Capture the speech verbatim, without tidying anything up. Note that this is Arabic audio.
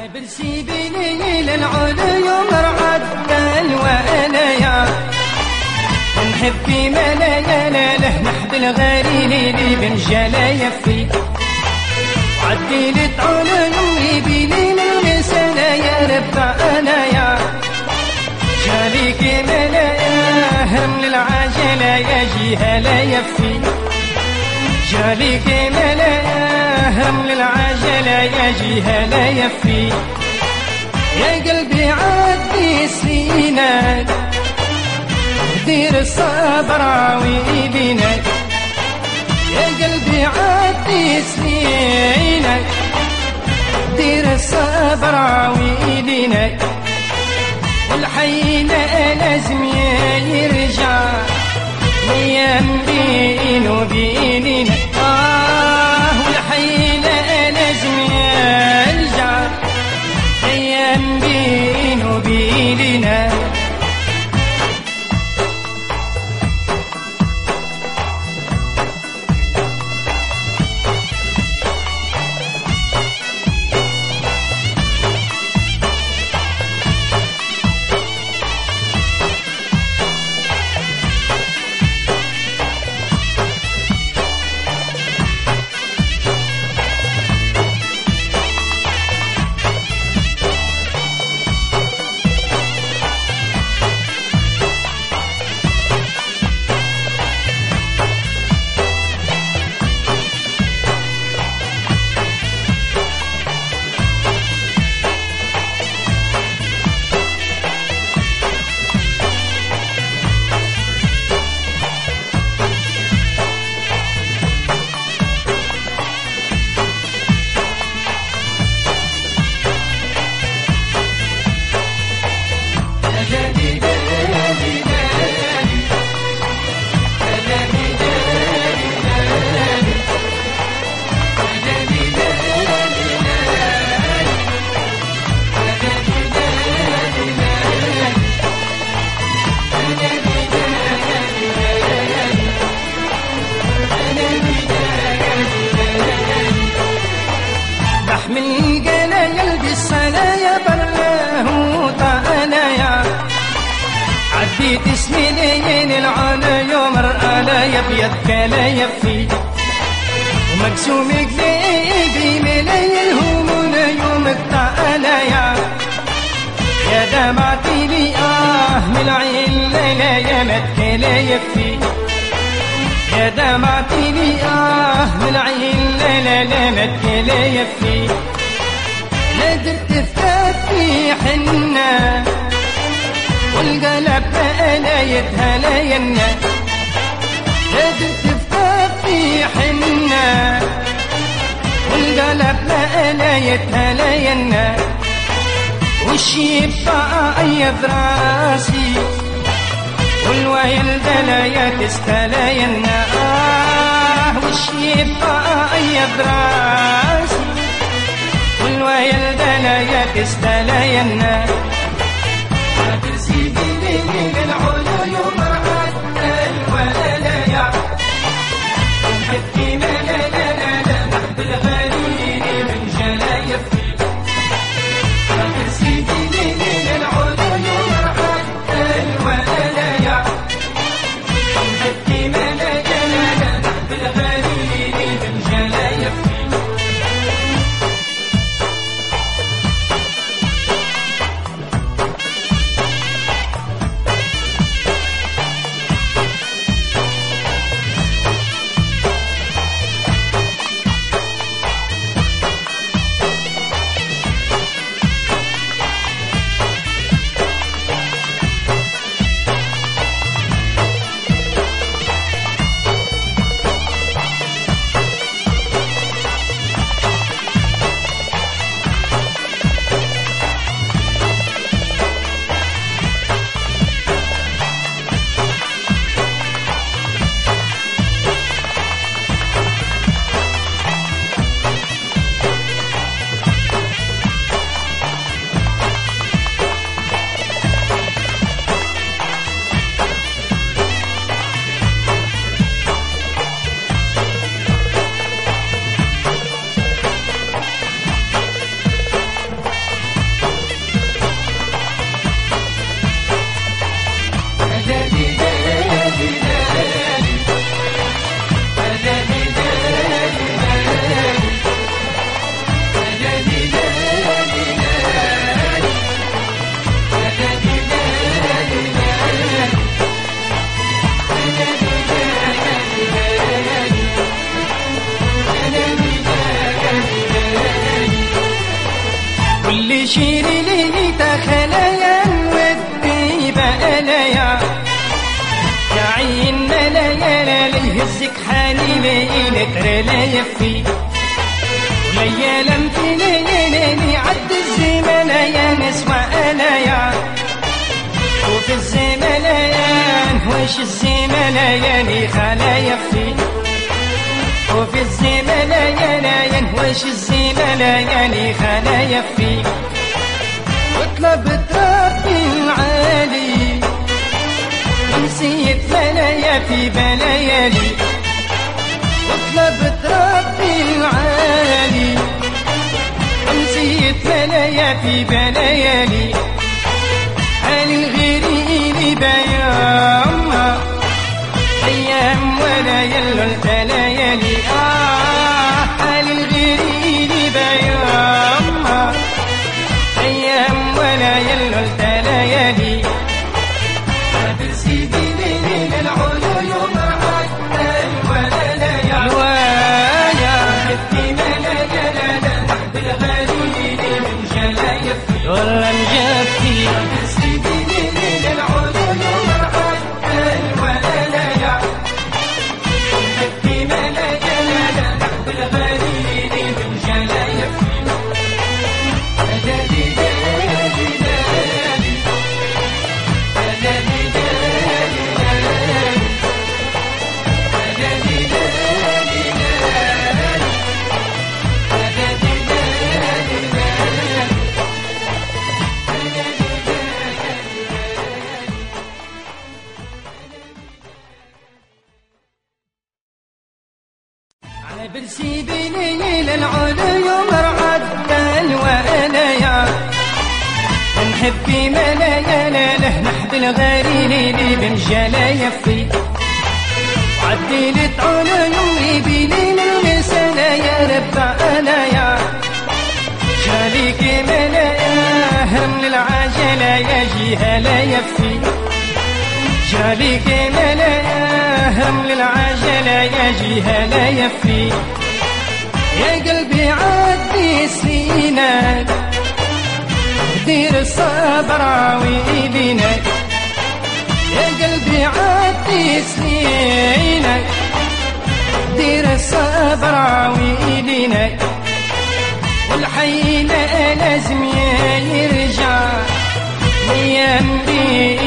بالسبيلي للعليوم رعدل وانا يا نحب ما لا لا لا نحب الغريلي اللي بن جلايا في عدي لي طعون يمي بيني من المسانة يا رب انا يا جاليك ما لا هم للعجلة يا جيها لا يفي جاليك ما لا هم للعجلة يا جيها لا يفي يا قلبي عدي سنينك دير الصبر عويلينك يا قلبي عدي سنينك دير الصبر عويلينك والحي لا لازم يرجع ايام بين وبيننا اه والحي لا لازم يرجع ايام بين وبيننا من قنا يلبس يا براه وطعنايا عديت سنين العلا يوم رأى يبيض كلا يفي ومقسوم قلبي ملاي الهموم يوم الطعنايا يا دمعتي لي اه من العين لا يا متكلا يفي يا دمعتي لي اه من العين لا لا لا متكلا يفي لا درت في حنة والقلب لا يتهلاينا لا درت في حنة والقلب لا يتهلاينا والشيبة أيض راسي والويل لا تستلاينا آه والشيبة أيض راسي والويل لا تستلاينا ترسي بيدي من العيون مرعدل ولا لا يا نحكي ما لا لا لا لا نحب الغالي من جلايا في ترسي بيدي من العيون مرعدل ولا لا يا نحكي ما لا لا لا نحب الغالي من جلايا في تشيري لي تخليا ودي بقليا يا عين ليالي لي هزك حالي لي ترى لا يفي وليالا في ليالي عد الزمن يا نسوى ألايا وفي الزملايان وش الزملايان خلا يفي وفي الزملايان وش الزملايان خلا يفي وطلبت ربي العالي ونسيت بلايا في بلايالي وطلبت ربي العالي ونسيت بلايا في بلايالي علي الغيري بياما أيام ولا يلو ليالي آه علي الغيري بياما أيام ولا يلو ليالي قابل سيدي ليل العيون حتى ولا ليالي الوايا حتي ملا جلالا بالغالي من جلايفي والله مجفي قابل سيدي ليل العيون حتى ولا ليالي حتي ملا جلالا بالغالي من جلايفي أجدي دالي دالي أجدي دالي دالي أجدي دالي دالي أجدي دالي دالي على برسي بني للعليوم رعدل وأنايا نحبي ملايا له نحب الغريلي لي بن جلايفي وعدلت عليوم بيني المسانا يا رب أنايا شاليك ملايا هم للعجلة يا جيها لا يفي شاليك ملايا هم للعجلة يا جيها لا يفي يا قلبي عدي سنينك دير الصبر ويلينك يا قلبي عدي سنينك دير الصبر ويلينك والحي لا لازم يرجع ايام بي